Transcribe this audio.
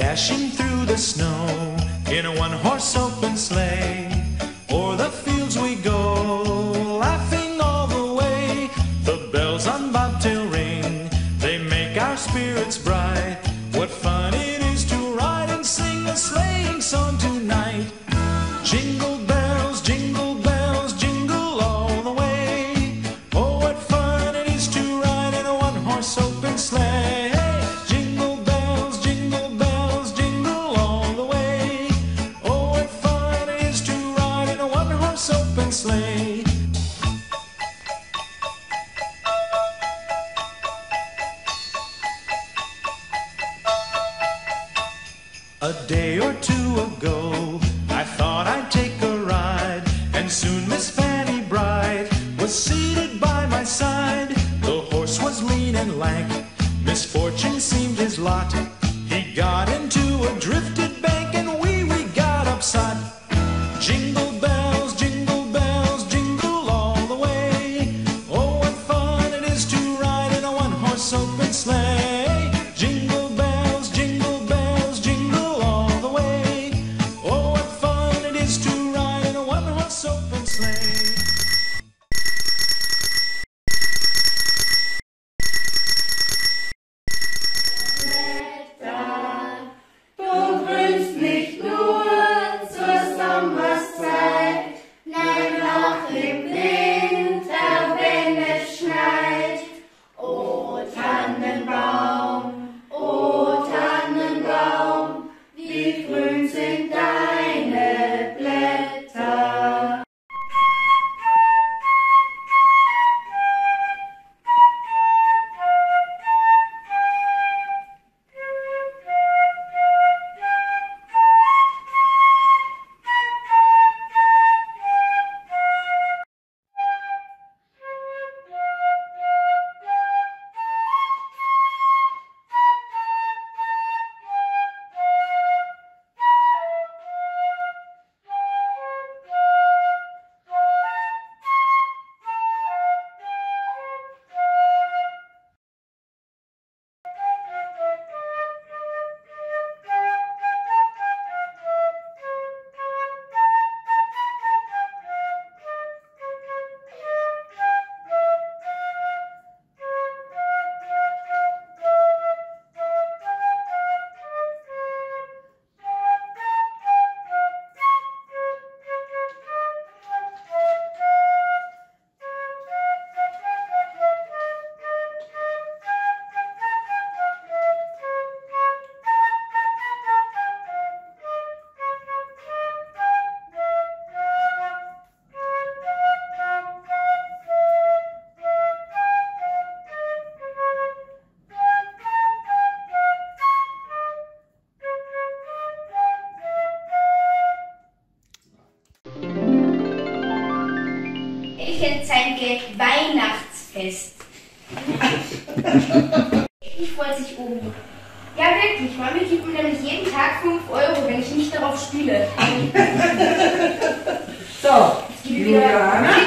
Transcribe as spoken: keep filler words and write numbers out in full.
dashing through the snow in a one-horse open sleigh. O'er the fields we go, laughing all the way. The bells on bobtail ring, they make our spirits bright. What fun it is to ride and sing a sleighing song tonight. Jingle bells, jingle bells, jingle all the way. Oh, what fun it is to ride in a one-horse open sleigh. Jingle bells, jingle bells, jingle all the way. Oh, what fun it is to ride in a one-horse open sleigh. A day or two ago, I thought I'd take a ride, and soon Miss Fanny Bright was seated by my side. The horse was lean and lank, misfortune seemed his lot. He got into a drifted bank, and we, we got upset. Jingle bells, jingle bells, jingle all the way. Oh, what fun it is to ride in a one-horse open sleigh. Jingle bells, jingle bells, jingle all the way. Oh, what fun it is to ride in a one-horse open sleigh. Du grünst nicht nur zur Sommerszeit, nein auch im Winter, wenn es schneit. O Tannenbaum, o Tannenbaum, wie grün sind deine Blätter. Ich zeige Weihnachtsfest. Ich wollte sich oben. Ja, wirklich. Mami gibt mir nämlich jeden Tag fünf Euro, wenn ich nicht darauf spiele. So, Juliane.